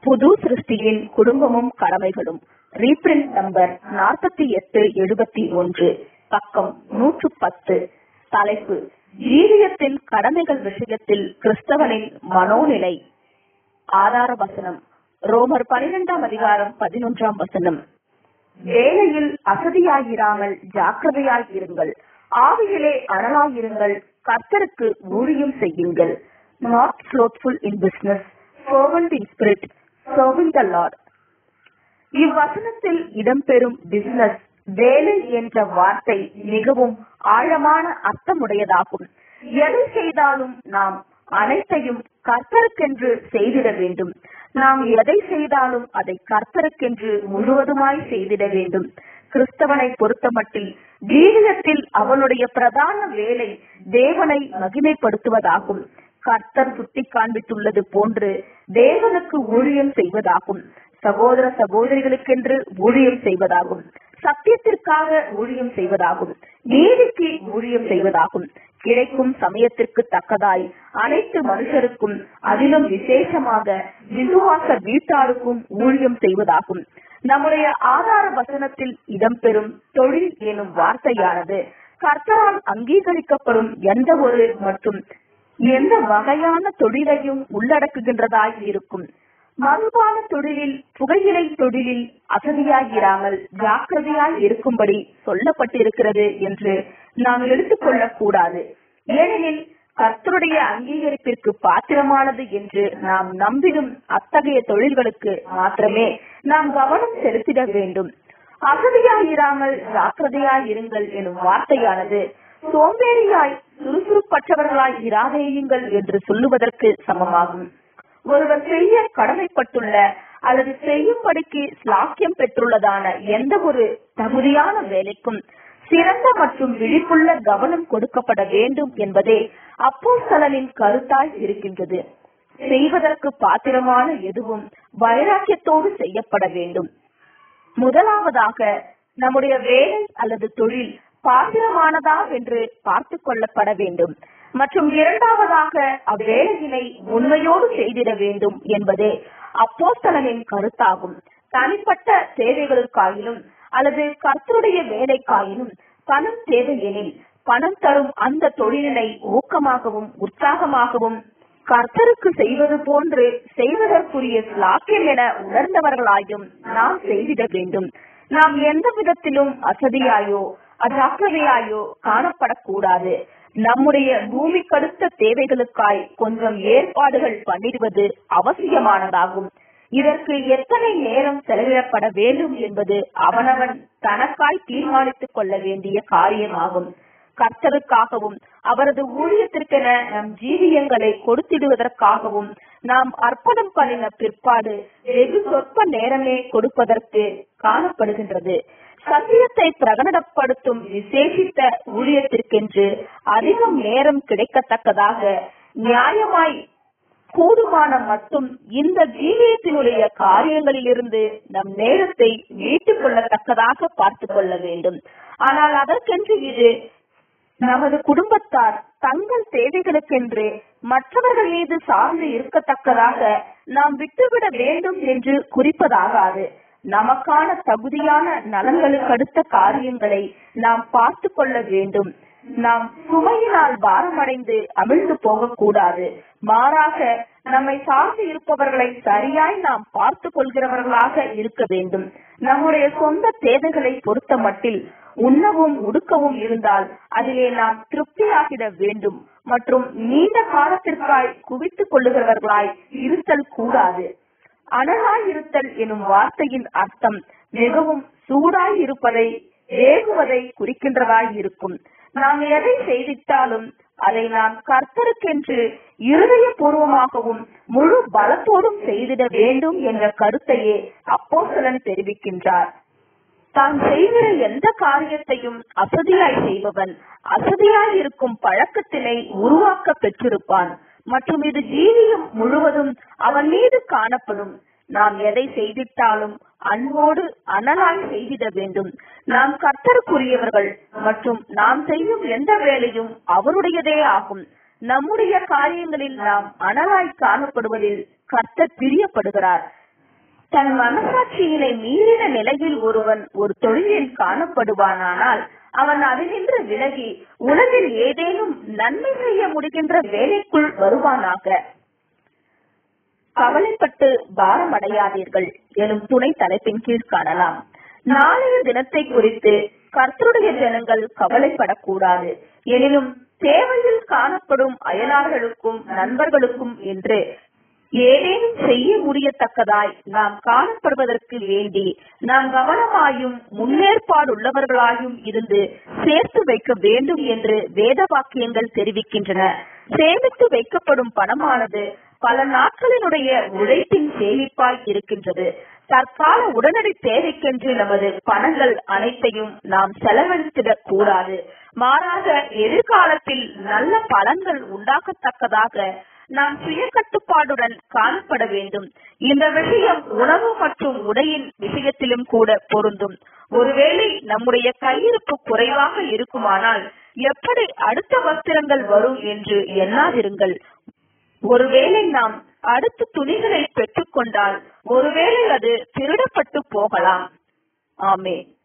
புது சிருஷ்டியின் குடும்பமும் கடமைகளும், reprint number 4871, பக்கம் 110. தலைப்பு: ஜீவியத்தின் கடமைகள் விஷயத்தில் கிறிஸ்தவனின் மனோநிலை. ஆதார வசனம்: ரோமர் 12 அதிகாரம் 11 வசனம். வேலையில் அசதியாயிராமல் ஜாக்கிரதையாயிருங்கள், ஆவியிலே அனலாயிருங்கள், கர்த்தருக்கு ஊழியம் செய்யுங்கள். Not slothful in business, fervent in spirit, serving the Lord. இவ்வசனத்தில் இடம்பெறும் பிசினஸ், வேலை என்ற வார்த்தை மிகவும் ஆழமான அர்த்தமுடையதாகும். எதை செய்தாலும் நாம் அனைத்தையும் கர்த்தருக்கென்று செய்திட வேண்டும். நாம் எதை செய்தாலும் அதை கர்த்தருக்கென்று முழுவதுமாய் செய்திட வேண்டும். கிறிஸ்தவனை பொறுத்தமட்டில் ஜீவியத்தில் அவனுடைய பிரதான வேலை தேவனை மகிமைப்படுத்துவதாகும். கர்த்தர் சுட்டி காண்பித்துள்ளது போன்று தேவனுக்கு ஊழியம் செய்வதாகும். சகோதர சகோதரிகளுக்கென்று ஊழியம் செய்வதாகும். சத்தியத்திற்காக ஊழியம் செய்வதாகும். நீதிக்கு ஊழியம் செய்வதாகும். கிடைக்கும் சமயத்திற்கு தக்கதாய் அனைத்து மனுஷருக்கும், அதிலும் விசேஷமாக விசுவாச வீட்டாருக்கும் ஊழியம் செய்வதாகும். நம்முடைய ஆதார வசனத்தில் இடம்பெறும் தொழில் எனும் வார்த்தையானது கர்த்தரால் அங்கீகரிக்கப்படும் எந்த ஒரு மற்றும் எந்த வகையான தொழிலையும் உள்ளடக்குகின்றதாய் இருக்கும். மதுபான தொழிலில், புகையிலை தொழிலில் அசதியாயிராமல் ஜாக்கிரதையாய் இருக்கும்படி சொல்லப்பட்டிருக்கிறது என்று நாம் எடுத்துக்கொள்ளக் கூடாது. ஏனெனில் கர்த்தருடைய அங்கீகரிப்பிற்கு பாத்திரமானது என்று நாம் நம்பிடும் அத்தகைய தொழில்களுக்கு மாத்திரமே நாம் கவனம் செலுத்திட வேண்டும். அசதியாயிராமல் ஜாக்கிரதையாயிருங்கள் எனும் வார்த்தையானது சோம்பேறியாய் சுறுசுறுப்பற்றவர்களாய் இராதேயுங்கள் என்று சொல்லுவதற்கு சமமாகும். ஒருவர் செய்ய கடமைப்பட்டுள்ள அல்லது செய்யும்படிக்கு ஸ்லாக்கியம் பெற்றுள்ளதான எந்த ஒரு தகுதியான வேலைக்கும் சிறந்த மற்றும் விழிப்புள்ள கவனம் கொடுக்கப்பட வேண்டும் என்பதே அப்போஸ்தலனின் கருத்தாய் இருக்கின்றது. செய்வதற்கு பாத்திரமான எதுவும் வைராக்கியத்தோடு செய்யப்பட வேண்டும். முதலாவதாக நம்முடைய வேலை அல்லது தொழில் பாத்திரமானதா என்று பார்த்து கொள்ளப்பட வேண்டும். மற்றும் இரண்டாவதாக அவ்வேலையினை உண்மையோடு செய்திட வேண்டும் என்பதே அப்போஸ்தலனின் கருத்தாகும். தனிப்பட்ட தேவைகளுக்காயினும் அல்லது கர்த்தருடைய வேலைக்காயினும் பணம் தேவை எனில், பணம் தரும் அந்த தொழிலினை ஊக்கமாகவும் உற்சாகமாகவும் கர்த்தருக்கு செய்வது போன்று செய்வதற்குரிய ஸ்லாக்கியம் என உணர்ந்தவர்களாயும் நாம் செய்திட வேண்டும். நாம் எந்த விதத்திலும் அசதியாயோ அஜாக்கிரதையாயோ காணப்படக்கூடாது. நம்முடைய பூமிக்கடுத்த தேவைகளுக்காய் கொஞ்சம் ஏற்பாடுகள் பண்ணிடுவது அவசியமானதாகும். இதற்கு எத்தனை நேரம் செலவிடப்பட வேண்டும் என்பது அவனவன் தனக்காய் தீர்மானித்துக் கொள்ள வேண்டிய காரியமாகும். கர்த்தருக்காகவும் அவரது ஊழியத்திற்கென நம் ஜீவியங்களை கொடுத்திடுவதற்காகவும் நாம் அர்ப்பணம் பண்ணின பிற்பாடு வெகு சொற்ப நேரமே கொடுப்பதற்கு காணப்படுகின்றது. சத்தியத்தை பிரகடனப்படுத்தும் விசேஷித்த ஊழியத்திற்கென்று அதிகம் நேரம் கிடைக்கத்தக்கதாக நியாயமாய் கூடுமான மட்டும் இந்த ஜீவியத்தினுடைய காரியங்களிலிருந்து நம் நேரத்தை மீட்டுக் கொள்ளத்தக்கதாக பார்த்து கொள்ள வேண்டும். ஆனால் அதற்கென்று இது நமது குடும்பத்தார் தங்கள் தேவைகளுக்கென்று மற்றவர்கள் மீது சார்ந்து இருக்கத்தக்கதாக நாம் விட்டுவிட வேண்டும் என்று குறிப்பதாகாது. நமக்கான தகுதியான நலன்களுக்கு அடுத்த காரியங்களை நாம் பார்த்து கொள்ள வேண்டும். நாம் சுமையினால் பாரமடைந்து அமிழ்ந்து போகக்கூடாது. மாறாக நம்மை சார்ந்து இருப்பவர்களை சரியாய் நாம் பார்த்து கொள்கிறவர்களாக இருக்க வேண்டும். நம்முடைய சொந்த தேவைகளை பொறுத்த மட்டில் உண்ணவும் உடுக்கவும் இருந்தால் அதிலே நாம் திருப்தியாகிட வேண்டும் மற்றும் நீண்ட காலத்திற்காய் குவித்துக் கொள்ளுகிறவர்களாய் இருத்தல் கூடாது. அனலாயிருத்தல் எனும் வார்த்தையின் அர்த்தம் மிகவும் சூடாய் இருப்பதை, வேகுவதை குறிக்கின்றதாய் இருக்கும். நாம் எதை செய்திட்டாலும் அதை நாம் கர்த்தருக்கென்று இருதயபூர்வமாகவும் முழு பலத்தோடும் செய்திட வேண்டும் என்ற கருத்தையே அப்போஸ்தலன் தெரிவிக்கின்றார். தான் செய்கிற எந்த காரியத்தையும் அசதியாய் செய்பவன் அசதியாய் இருக்கும் பழக்கத்தினை உருவாக்க பெற்றிருப்பான் மற்றும் இது ஜீவியம் முழுவதும் அவன் மீது காணப்படும். நாம் எதை செய்திட்டாலும் அன்போடு அனலாய் செய்திட வேண்டும். நாம் கர்த்தருக்குரியவர்கள் மற்றும் நாம் செய்யும் எந்த வேலையும் அவருடையதே ஆகும். நம்முடைய காரியங்களில் நாம் அனலாய் காணப்படுவதில் கர்த்தர் பிரியப்படுகிறார். தன் மனசாட்சியினை மீறின நிலையில் ஒருவன் ஒரு தொழிலில் காணப்படுவானானால் அவன் அதினின்று விலகி உலகில் ஏதேனும் நன்மை செய்ய முடிகின்ற வேலைக்குள் வருவானாக. கவலைப்பட்டு பாரமடையாதீர்கள் எனும் துணை தலைப்பின் கீழ் காணலாம். நாளைய தினத்தை குறித்து கர்த்தருடைய ஜனங்கள் கவலைப்படக்கூடாது. எனினும் தேவையில் காணப்படும் அயலார்களுக்கும் நண்பர்களுக்கும் என்று ஏதேனும் செய்ய முடியத்தக்கதாய் நாம் காணப்படுவதற்கு வேண்டி நாம் கவனமாயும் முன்னேற்பாடுள்ளவர்களாயும் இருந்து சேர்த்து வைக்க வேண்டும் என்று வேத வாக்கியங்கள் தெரிவிக்கின்றன. சேமித்து வைக்கப்படும் பணமானது பல நாட்களினுடைய உழைப்பின் சேமிப்பாய் இருக்கின்றது. தற்கால உடனடி தேவைக்கென்று நமது பணங்கள் அனைத்தையும் நாம் செலவழித்திடக் கூடாது. மாறாக எதிர்காலத்தில் நல்ல பலன்கள் உண்டாகத்தக்கதாக நாம் சுய கட்டுப்பாடுடன் காணப்பட வேண்டும். இந்த விஷயம் உணவு மற்றும் உடையின் விஷயத்திலும் கூட பொருந்தும். ஒருவேளை நம்முடைய கையிருப்பு குறைவாக இருக்குமானால் எப்படி அடுத்த வஸ்திரங்கள் வரும் என்று எண்ணாதிருங்கள். ஒருவேளை நாம் அடுத்த துணிகளை பெற்றுக் கொண்டால் ஒருவேளை அது திருடப்பட்டு போகலாம். ஆமென்.